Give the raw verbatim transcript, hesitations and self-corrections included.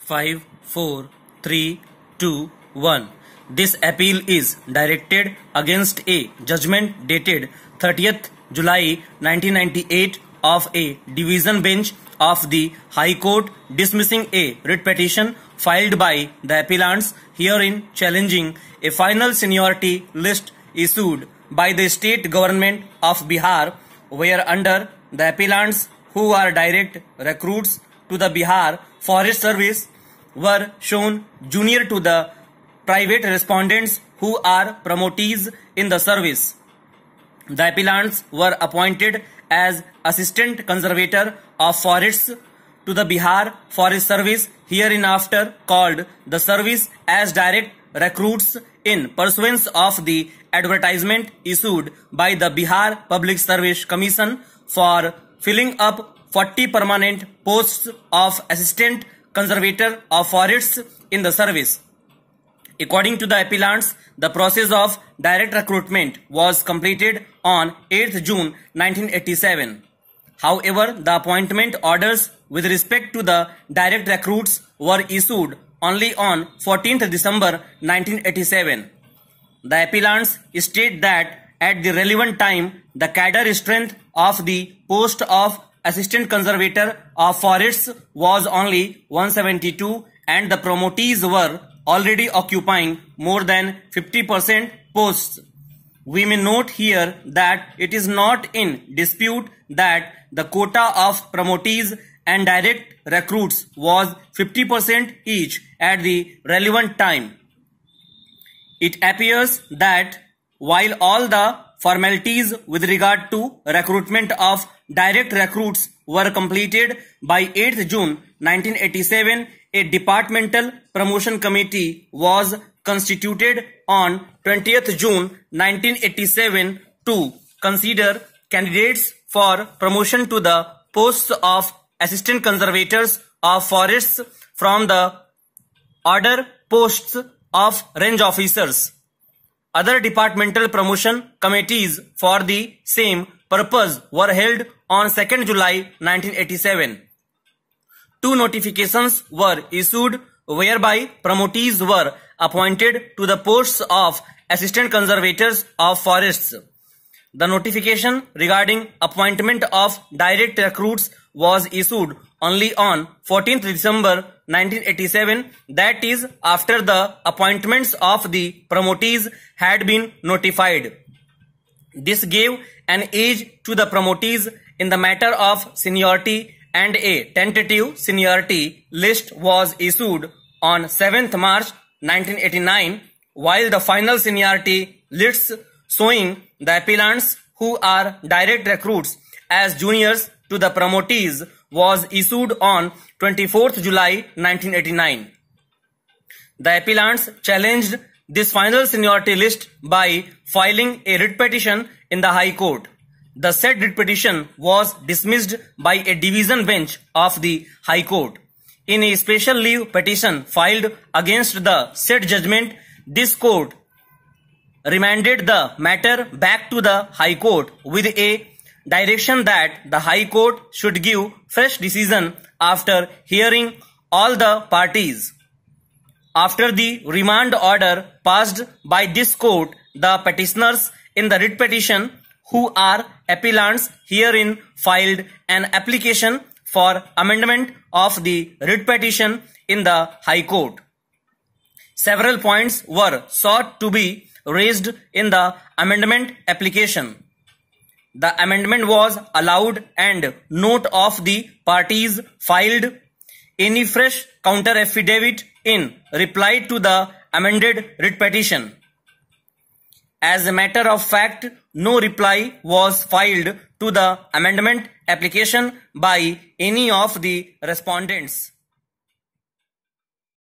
five, four, three, two, one. This appeal is directed against a judgment dated thirtieth July nineteen ninety-eight of a division bench of the High Court dismissing a writ petition filed by the appellants herein challenging a final seniority list issued by the state government of Bihar, where under the appellants, who are direct recruits to the Bihar Forest Service, were shown junior to the private respondents who are promotees in the service. The appellants were appointed as Assistant Conservator of Forests to the Bihar Forest Service, hereinafter called the service, as direct recruits in pursuance of the advertisement issued by the Bihar Public Service Commission for filling up forty permanent posts of Assistant Conservator of Forests in the service. According to the appellants, the process of direct recruitment was completed on eighth June nineteen eighty-seven. However, the appointment orders with respect to the direct recruits were issued only on fourteenth December nineteen eighty-seven. The appellants state that at the relevant time, the cadre strength of the post of Assistant Conservator of Forests was only one hundred seventy-two and the promotees were already occupying more than fifty percent posts. We may note here that it is not in dispute that the quota of promotees and direct recruits was fifty percent each at the relevant time. It appears that while all the formalities with regard to recruitment of direct recruits were completed by eighth June nineteen eighty-seven, a departmental promotion committee was constituted on twentieth June nineteen eighty-seven to consider candidates for promotion to the posts of Assistant Conservators of Forests from the order posts of range officers. Other departmental promotion committees for the same purpose were held on second July nineteen eighty-seven. Two notifications were issued whereby promotees were appointed to the posts of Assistant Conservators of Forests. The notification regarding appointment of direct recruits was issued only on fourteenth December nineteen eighty-seven, that is, after the appointments of the promotees had been notified. This gave an age to the promotees in the matter of seniority, and a tentative seniority list was issued on seventh March nineteen eighty-nine, while the final seniority lists showing the appellants, who are direct recruits, as juniors to the promotees was issued on twenty-fourth July nineteen eighty-nine. The appellants challenged this final seniority list by filing a writ petition in the High Court. The said writ petition was dismissed by a division bench of the High Court. In a special leave petition filed against the said judgment, this court remanded the matter back to the High Court with a direction that the High Court should give fresh decision after hearing all the parties. After the remand order passed by this court, the petitioners in the writ petition, who are appellants, herein filed an application for amendment of the writ petition in the High Court. Several points were sought to be raised in the amendment application. The amendment was allowed, and note of the parties filed any fresh counter affidavit in reply to the amended writ petition. As a matter of fact, no reply was filed to the amendment application by any of the respondents.